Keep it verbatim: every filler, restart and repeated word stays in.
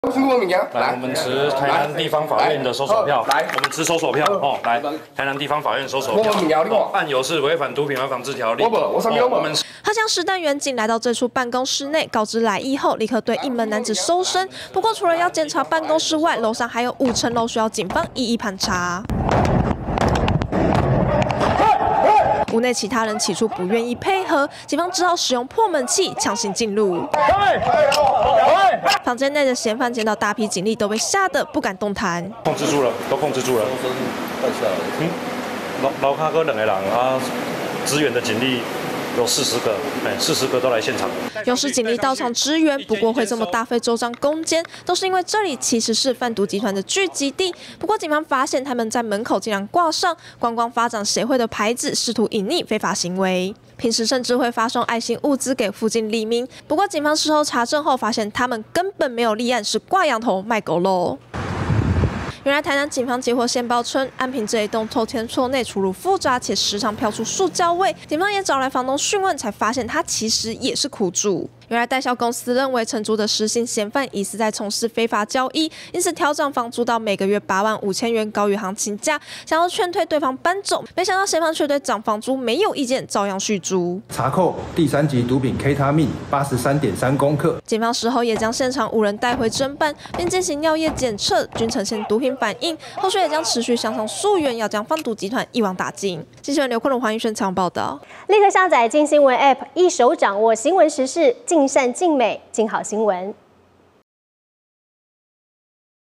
来，我们持台南地方法院的搜索票。来，我们持搜索票哦。来，台南地方法院搜索票。案由是违反毒品和防治条例。我们荷枪实弹员警来到这处办公室内，告知来意后，立刻对应门男子搜身。不过，除了要检查办公室外，楼上还有五层楼需要警方一一盘查。 屋内其他人起初不愿意配合，警方只好使用破门器强行进入。房间内的嫌犯见到大批警力，都被吓得不敢动弹。 控制住了，都控制住了。嗯，楼楼下哥两个人啊，支援的警力有四十个，哎，四十个都来现场。 有时警力到场支援，不过会这么大费周章攻坚，都是因为这里其实是贩毒集团的聚集地。不过警方发现他们在门口竟然挂上观光发展协会的牌子，试图隐匿非法行为。平时甚至会发送爱心物资给附近里民。不过警方事后查证后发现，他们根本没有立案，是挂羊头卖狗肉。 原来台南警方接获线报称，安平这一栋透天厝内出入复杂，且时常飘出塑胶味。警方也找来房东讯问，才发现他其实也是苦主。原来代销公司认为承租的实行嫌犯疑似在从事非法交易，因此调涨房租到每个月八万五千元，高于行情价，想要劝退对方搬走。没想到嫌犯却对涨房租没有意见，照样续租。 查扣第三级毒品 K 他命八十三点三公克。 警方事后也将现场五人带回侦办，并进行尿液检测，均呈现毒品反应。后续也将持续向上溯源，要将贩毒集团一网打尽。记者刘坤荣、黄玉轩采访报道。 立刻下载镜新闻 App， 一手掌握新闻时事，尽善尽美，尽好新闻。